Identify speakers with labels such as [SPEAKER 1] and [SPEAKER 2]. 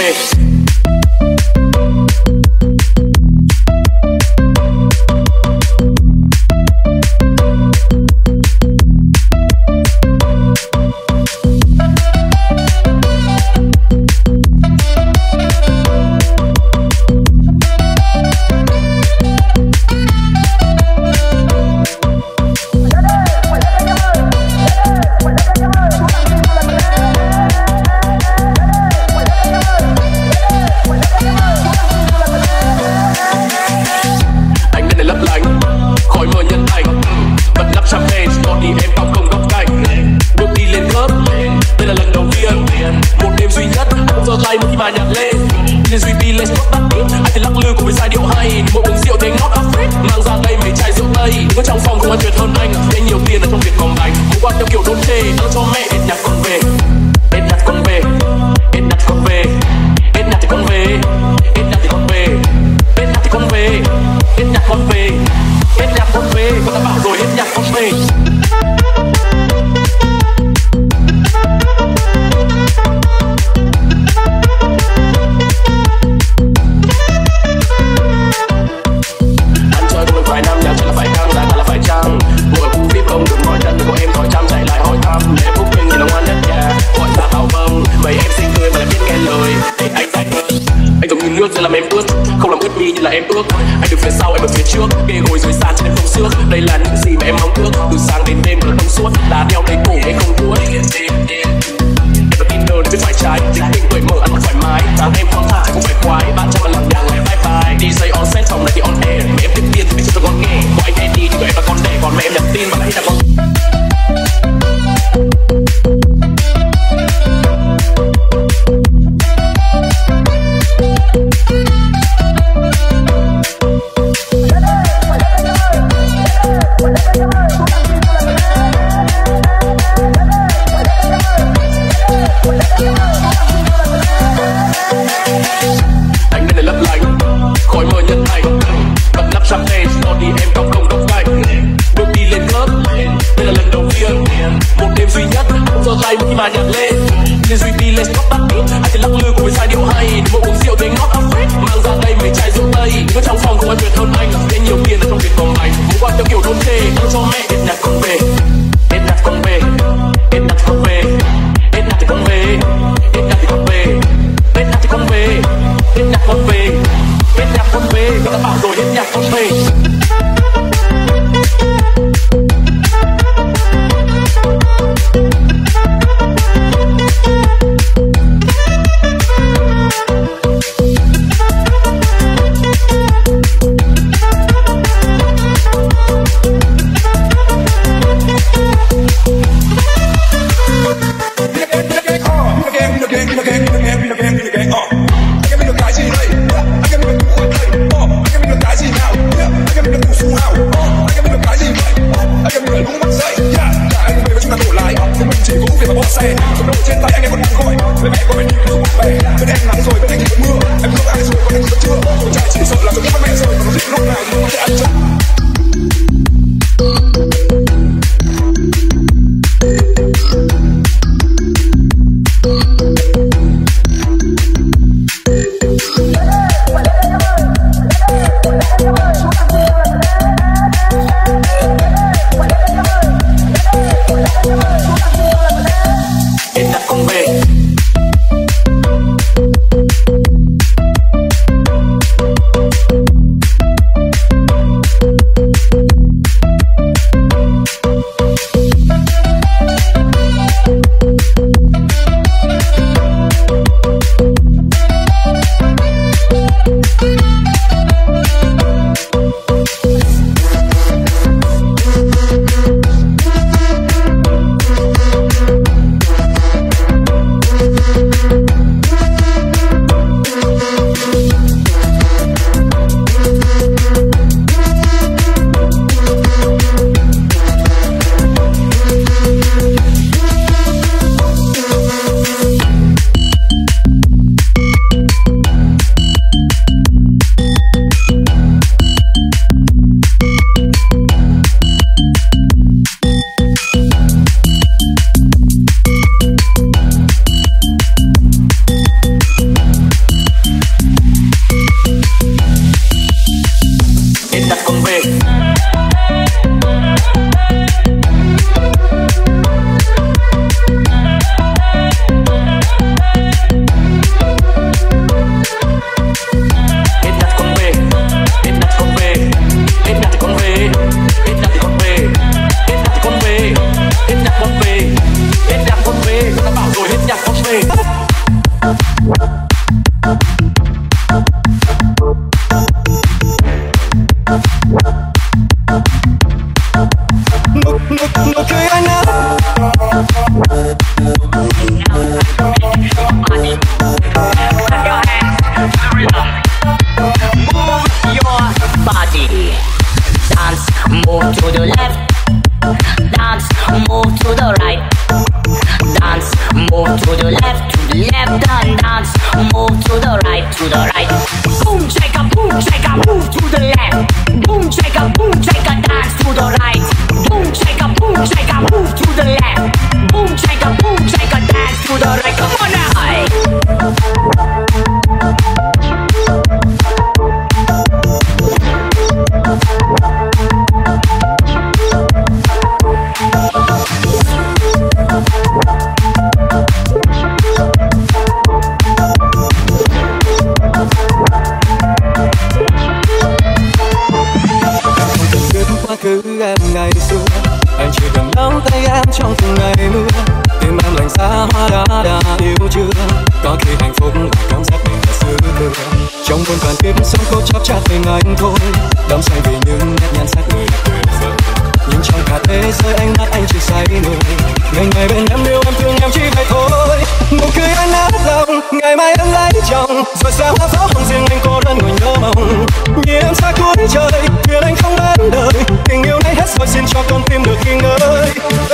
[SPEAKER 1] về. nụ cười anh ấm.
[SPEAKER 2] Dance, move to the left. Dance, move to the right. Dance, move to the left, and dance, move to the right. Boom, shake a, move to the left. Boom, shake a, dance to the right. Boom, shake a, move to the left. Boom, shake a, dance to the right. Come on now.
[SPEAKER 1] Cứ em ngày xưa, anh chỉ cần nắm tay em trong từng ngày mưa. Tim em lạnh giá hóa đã yêu chưa? Có khi hạnh phúc là cảm giác mình là xứ thừa. Trong muôn vàn kiếp sống cố chấp chặt tình anh thôi. Đắm say vì những nét nhan sắc người là tuyệt vời. Nhưng trong cả thế giới ánh mắt anh chỉ say người. Ngày ngày bên em yêu em thương em chỉ vậy thôi. Nụ cười anh áp lòng, ngày mai em lấy chồng. Rồi sẽ hóa gió không riêng anh cô đơn ngồi nhớ mong. Nhìn em xa cuối trời, thuyền anh không đến đời. Tình yêu này hết rồi xin cho con tim được nghỉ ngơi.